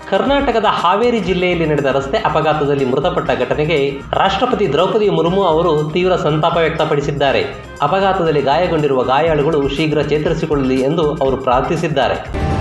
ಕರ್ನಾಟಕದ ಹಾವೇರಿ ಜಿಲ್ಲೆಯಲ್ಲಿ ನಡೆದ ರಸ್ತೆ ಅಪಘಾತದಲ್ಲಿ ಮೃತಪಟ್ಟ ಘಟನೆಗೆ ರಾಷ್ಟ್ರಪತಿ ದ್ರೌಪದಿ ಮುರ್ಮು ಅವರು ತೀವ್ರ ಸಂತಾಪ ವ್ಯಕ್ತಪಡಿಸಿದ್ದಾರೆ. ಅಪಘಾತದಲ್ಲಿ ಗಾಯಗೊಂಡಿರುವ ಗಾಯಾಳುಗಳು ಶೀಘ್ರ ಚೇತರಿಸಿಕೊಳ್ಳಲಿ ಎಂದು ಅವರು ಪ್ರಾರ್ಥಿಸಿದ್ದಾರೆ.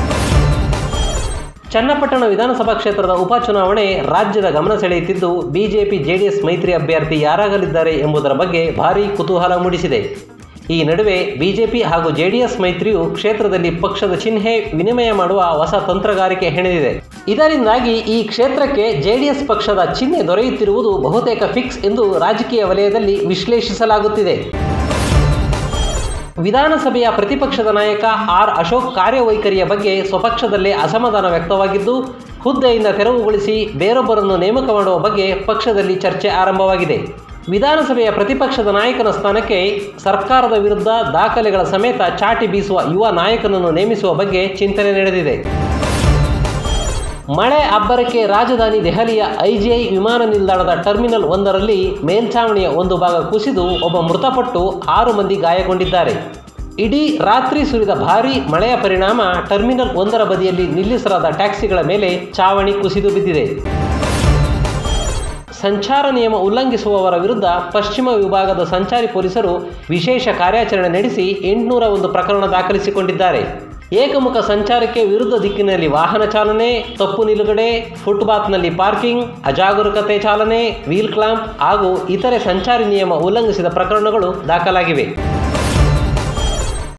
ಚನ್ನಪಟ್ಟಣ ವಿಧಾನಸಭಾ ಕ್ಷೇತ್ರದ ಉಪಚುನಾವಣೆ ರಾಜ್ಯದ ಗಮನ ಸೆಳೆಯುತ್ತಿದ್ದು, ಬಿಜೆಪಿ ಜೆಡಿಎಸ್ ಮೈತ್ರಿ ಅಭ್ಯರ್ಥಿ ಯಾರಾಗಲಿದ್ದಾರೆ ಎಂಬುದರ ಬಗ್ಗೆ ಭಾರೀ ಕುತೂಹಲ ಮೂಡಿಸಿದೆ. ಈ ನಡುವೆ ಬಿಜೆಪಿ ಹಾಗೂ ಜೆಡಿಎಸ್ ಮೈತ್ರಿಯು ಕ್ಷೇತ್ರದಲ್ಲಿ ಪಕ್ಷದ ಚಿಹ್ನೆ ವಿನಿಮಯ ಮಾಡುವ ಹೊಸ ತಂತ್ರಗಾರಿಕೆ ಹೆಣೆದಿದೆ. ಇದರಿಂದಾಗಿ ಈ ಕ್ಷೇತ್ರಕ್ಕೆ ಜೆಡಿಎಸ್ ಪಕ್ಷದ ಚಿಹ್ನೆ ದೊರೆಯುತ್ತಿರುವುದು ಬಹುತೇಕ ಫಿಕ್ಸ್ ಎಂದು ರಾಜಕೀಯ ವಲಯದಲ್ಲಿ ವಿಶ್ಲೇಷಿಸಲಾಗುತ್ತಿದೆ. ವಿಧಾನಸಭೆಯ ಪ್ರತಿಪಕ್ಷದ ನಾಯಕ ಆರ್ ಅಶೋಕ್ ಕಾರ್ಯವೈಖರಿಯ ಬಗ್ಗೆ ಸ್ವಪಕ್ಷದಲ್ಲೇ ಅಸಮಾಧಾನ ವ್ಯಕ್ತವಾಗಿದ್ದು, ಹುದ್ದೆಯಿಂದ ತೆರವುಗೊಳಿಸಿ ಬೇರೊಬ್ಬರನ್ನು ನೇಮಕ ಮಾಡುವ ಬಗ್ಗೆ ಪಕ್ಷದಲ್ಲಿ ಚರ್ಚೆ ಆರಂಭವಾಗಿದೆ. ವಿಧಾನಸಭೆಯ ಪ್ರತಿಪಕ್ಷದ ನಾಯಕನ ಸ್ಥಾನಕ್ಕೆ ಸರ್ಕಾರದ ವಿರುದ್ಧ ದಾಖಲೆಗಳ ಸಮೇತ ಚಾಟಿ ಬೀಸುವ ಯುವ ನಾಯಕನನ್ನು ನೇಮಿಸುವ ಬಗ್ಗೆ ಚಿಂತನೆ ನಡೆದಿದೆ. ಮಳೆ ಅಬ್ಬರಕ್ಕೆ ರಾಜಧಾನಿ ದೆಹಲಿಯ ಐಜಿಐ ವಿಮಾನ ನಿಲ್ದಾಣದ ಟರ್ಮಿನಲ್ 1ರಲ್ಲಿ ಮೇಲ್ಛಾವಣಿಯ ಒಂದು ಭಾಗ ಕುಸಿದು ಒಬ್ಬ ಮೃತಪಟ್ಟು 6 ಮಂದಿ ಗಾಯಗೊಂಡಿದ್ದಾರೆ. ಇಡೀ ರಾತ್ರಿ ಸುರಿದ ಭಾರೀ ಮಳೆಯ ಪರಿಣಾಮ ಟರ್ಮಿನಲ್ 1ರ ಬದಿಯಲ್ಲಿ ನಿಲ್ಲಿಸಲಾದ ಟ್ಯಾಕ್ಸಿಗಳ ಮೇಲೆ ಛಾವಣಿ ಕುಸಿದು ಬಿದ್ದಿದೆ. ಸಂಚಾರ ನಿಯಮ ಉಲ್ಲಂಘಿಸುವವರ ವಿರುದ್ಧ ಪಶ್ಚಿಮ ವಿಭಾಗದ ಸಂಚಾರಿ ಪೊಲೀಸರು ವಿಶೇಷ ಕಾರ್ಯಾಚರಣೆ ನಡೆಸಿ 801 ಪ್ರಕರಣ ದಾಖಲಿಸಿಕೊಂಡಿದ್ದಾರೆ. ಏಕಮುಖ ಸಂಚಾರಕ್ಕೆ ವಿರುದ್ಧ ದಿಕ್ಕಿನಲ್ಲಿ ವಾಹನ ಚಾಲನೆ, ತಪ್ಪು ನಿಲುಗಡೆ, ಫುಟ್ಪಾತ್ನಲ್ಲಿ ಪಾರ್ಕಿಂಗ್, ಅಜಾಗರೂಕತೆ ಚಾಲನೆ, ವೀಲ್ ಕ್ಲಾಂಪ್ ಹಾಗೂ ಇತರೆ ಸಂಚಾರಿ ನಿಯಮ ಉಲ್ಲಂಘಿಸಿದ ಪ್ರಕರಣಗಳು ದಾಖಲಾಗಿವೆ.